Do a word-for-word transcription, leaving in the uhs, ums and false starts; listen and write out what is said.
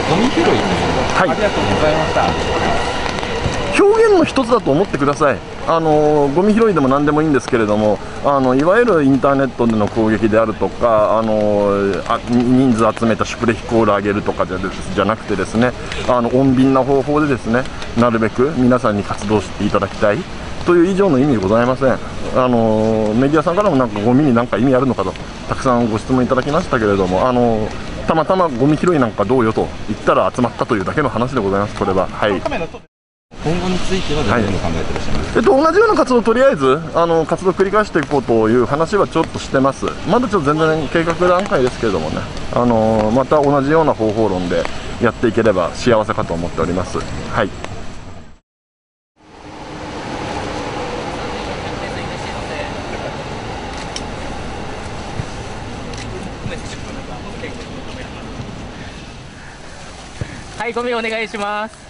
ゴミ拾いというのを、はい、ありがとうございました。 表現の一つだと思ってください。あのゴミ拾いでも何でもいいんですけれども、あのいわゆるインターネットでの攻撃であるとか、あのあ人数集めたシュプレヒコール上げるとかじゃ、じゃなくてですね、あの穏便な方法でですね、なるべく皆さんに活動していただきたいという以上の意味ございません。あのメディアさんからもなんかゴミに何か意味あるのかとたくさんご質問いただきましたけれども、あのたまたまゴミ拾いなんかどうよと言ったら集まったというだけの話でございます。これははい。 今後についてはどのように考えていらっしゃいますか。 えっと、同じような活動をとりあえずあの活動を繰り返していこうという話はちょっとしてます。まだちょっと全然計画段階ですけれどもね、あのまた同じような方法論でやっていければ幸せかと思っております。はい。 はい、ゴミお願いします。